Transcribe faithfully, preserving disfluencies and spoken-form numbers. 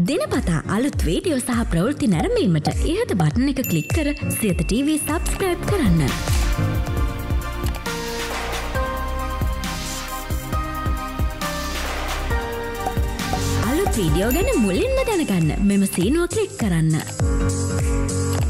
දිනපතා අලුත් වීඩියෝ සහ ප්‍රවෘත්ති නැරඹීමට ඉහත බටන් එක ක්ලික් කර සියත ටීවී සබ්ස්ක්‍රයිබ් කරන්න. අලුත් වීඩියෝ ගැන මුලින්ම දැනගන්න මෙම සීනුව ක්ලික් කරන්න.